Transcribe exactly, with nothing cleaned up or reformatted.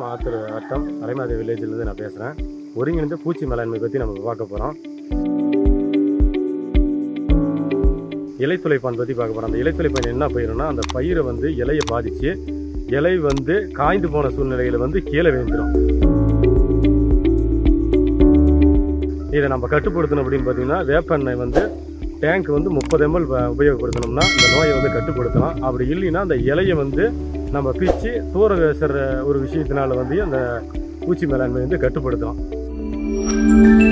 ஆத்தூர் வட்டம் அரைமாதி வில்லேஜ்லேருந்து நான் பேசுகிறேன். ஒருங்கிணைந்த பூச்சி மேலாண்மை பற்றி நம்ம பார்க்க போகிறோம். இலைத்துளைப்பான் பற்றி பார்க்க போகிறோம். அந்த இலைத்துளைப்பான் என்ன பயிர்னா, அந்த பயிரை வந்து இலையை பாதித்து இலை வந்து காய்ந்து போன சூழ்நிலையில் வந்து கீழே விழுந்துடும். இதை நம்ம கட்டுப்படுத்தணும் அப்படின்னு பார்த்தீங்கன்னா, வேப்பெண்ணெய் வந்து டேங்க் வந்து முப்பது எம்எல் உபயோகப்படுத்தணும்னா இந்த நோயை வந்து கட்டுப்படுத்தலாம். அப்படி இல்லைன்னா அந்த இலையை வந்து நம்ம பிச்சு தூர வீசுற ஒரு விஷயத்தினால வந்து அந்த பூச்சி மேலாண்மை வந்து கட்டுப்படுத்தலாம்.